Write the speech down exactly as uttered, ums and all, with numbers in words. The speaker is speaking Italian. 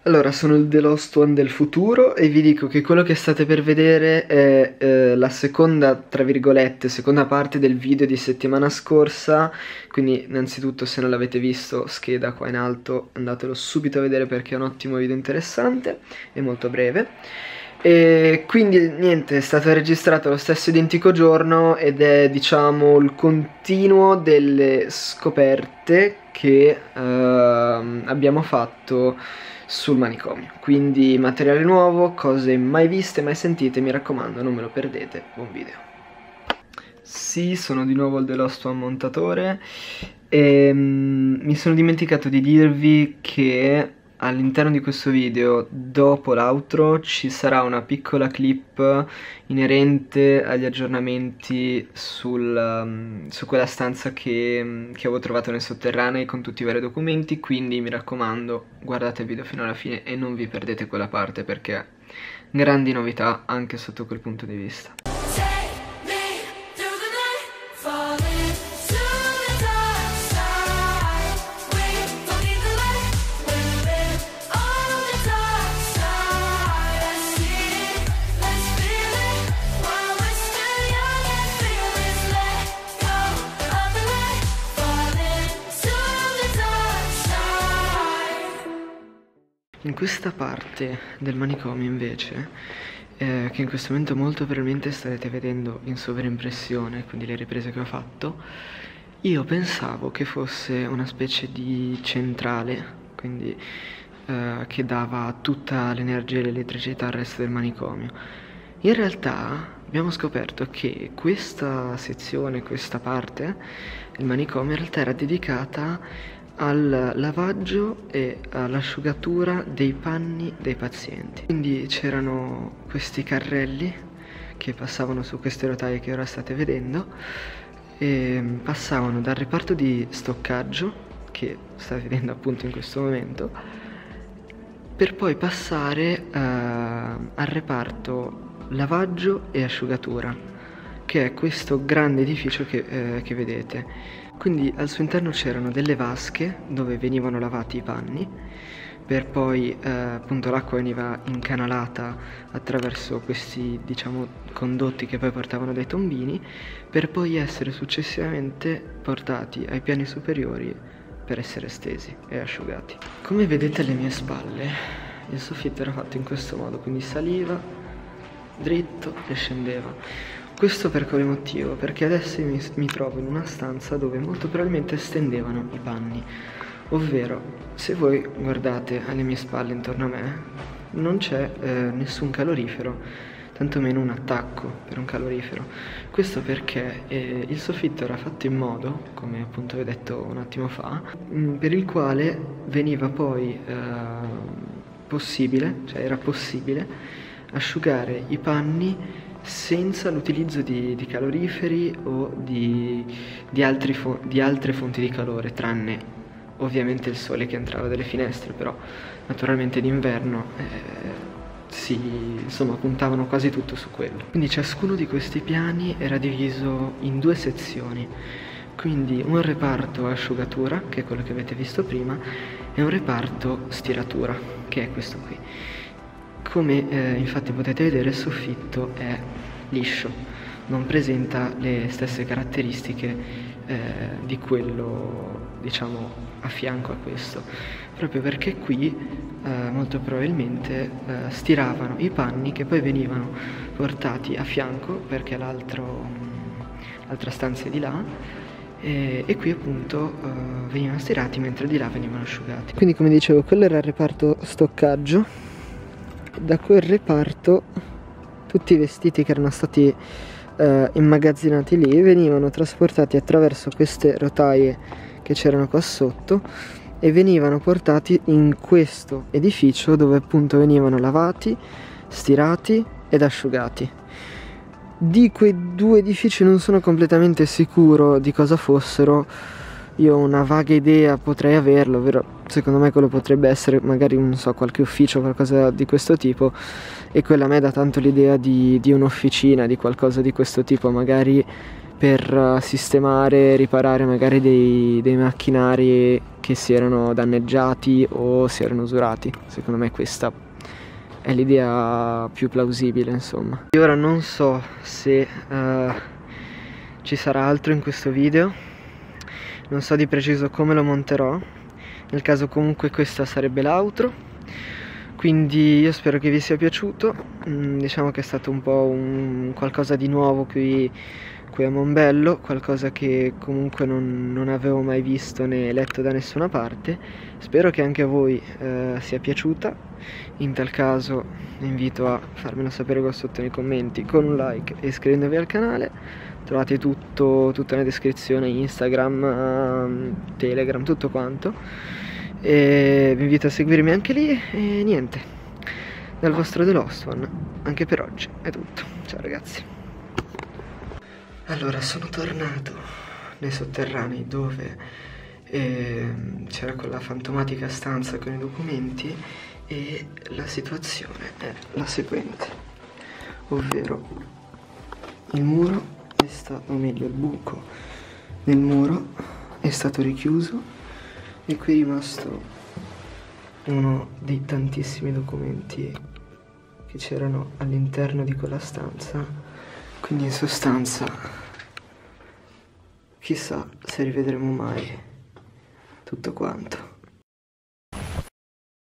Allora, sono il The Lost One del futuro e vi dico che quello che state per vedere è eh, la seconda, tra virgolette, seconda parte del video di settimana scorsa, quindi innanzitutto se non l'avete visto, scheda qua in alto, andatelo subito a vedere perché è un ottimo video interessante e molto breve. E quindi niente, è stato registrato lo stesso identico giorno ed è, diciamo, il continuo delle scoperte che uh, abbiamo fatto sul manicomio. Quindi materiale nuovo, cose mai viste, mai sentite, mi raccomando, non me lo perdete. Buon video. Sì, sono di nuovo il The Lost One montatore e um, mi sono dimenticato di dirvi che all'interno di questo video, dopo l'outro, ci sarà una piccola clip inerente agli aggiornamenti sul, um, su quella stanza che, che avevo trovato nei sotterranei con tutti i vari documenti, quindi mi raccomando, guardate il video fino alla fine e non vi perdete quella parte perché grandi novità anche sotto quel punto di vista. In questa parte del manicomio invece, eh, che in questo momento molto probabilmente starete vedendo in sovraimpressione, quindi le riprese che ho fatto, io pensavo che fosse una specie di centrale, quindi eh, che dava tutta l'energia e l'elettricità al resto del manicomio. In realtà abbiamo scoperto che questa sezione, questa parte del manicomio in realtà era dedicata al lavaggio e all'asciugatura dei panni dei pazienti. Quindi c'erano questi carrelli che passavano su queste rotaie che ora state vedendo e passavano dal reparto di stoccaggio che state vedendo appunto in questo momento per poi passare uh, al reparto lavaggio e asciugatura, che è questo grande edificio che, eh, che vedete. Quindi al suo interno c'erano delle vasche dove venivano lavati i panni, per poi eh, appunto l'acqua veniva incanalata attraverso questi, diciamo, condotti che poi portavano dai tombini, per poi essere successivamente portati ai piani superiori per essere stesi e asciugati. Come vedete alle mie spalle il soffitto era fatto in questo modo, quindi saliva dritto e scendeva. Questo per quale motivo? Perché adesso mi, mi trovo in una stanza dove molto probabilmente stendevano i panni, ovvero se voi guardate alle mie spalle intorno a me non c'è eh, nessun calorifero, tantomeno un attacco per un calorifero. Questo perché eh, il soffitto era fatto in modo, come appunto vi ho detto un attimo fa, mh, per il quale veniva poi eh, possibile, cioè era possibile asciugare i panni senza l'utilizzo di, di caloriferi o di, di, altri di altre fonti di calore, tranne ovviamente il sole che entrava dalle finestre, però naturalmente d'inverno eh, si, insomma, puntavano quasi tutto su quello. Quindi ciascuno di questi piani era diviso in due sezioni, quindi un reparto asciugatura, che è quello che avete visto prima, e un reparto stiratura, che è questo qui. Come eh, infatti potete vedere, il soffitto è liscio, non presenta le stesse caratteristiche eh, di quello, diciamo, a fianco a questo, proprio perché qui eh, molto probabilmente eh, stiravano i panni che poi venivano portati a fianco, perché l'altra stanza è di là, e, e qui appunto eh, venivano stirati mentre di là venivano asciugati. Quindi, come dicevo, quello era il reparto stoccaggio. Da quel reparto tutti i vestiti che erano stati eh, immagazzinati lì venivano trasportati attraverso queste rotaie che c'erano qua sotto e venivano portati in questo edificio dove appunto venivano lavati, stirati ed asciugati. Di quei due edifici non sono completamente sicuro di cosa fossero. Io ho una vaga idea, potrei averlo, ovvero secondo me quello potrebbe essere magari, non so, qualche ufficio o qualcosa di questo tipo, e quella a me dà tanto l'idea di, di un'officina, di qualcosa di questo tipo, magari per uh, sistemare, riparare magari dei, dei macchinari che si erano danneggiati o si erano usurati. Secondo me questa è l'idea più plausibile, insomma. Io ora non so se uh, ci sarà altro in questo video, non so di preciso come lo monterò, nel caso comunque questa sarebbe l'outro. Quindi io spero che vi sia piaciuto, mm, diciamo che è stato un po' un qualcosa di nuovo qui, qui a Mombello, qualcosa che comunque non, non avevo mai visto né letto da nessuna parte. Spero che anche a voi eh, sia piaciuta, in tal caso vi invito a farmelo sapere qua sotto nei commenti con un like e iscrivendovi al canale. Trovate tutto, tutta nella descrizione, Instagram, Telegram, tutto quanto. E vi invito a seguirmi anche lì e niente, dal vostro The Lost One anche per oggi è tutto. Ciao ragazzi. Allora, sono tornato nei sotterranei dove eh, c'era quella fantomatica stanza con i documenti e la situazione è la seguente, ovvero il muro è stato, o meglio il buco nel muro è stato richiuso e qui è rimasto uno dei tantissimi documenti che c'erano all'interno di quella stanza. Quindi in sostanza chissà se rivedremo mai tutto quanto.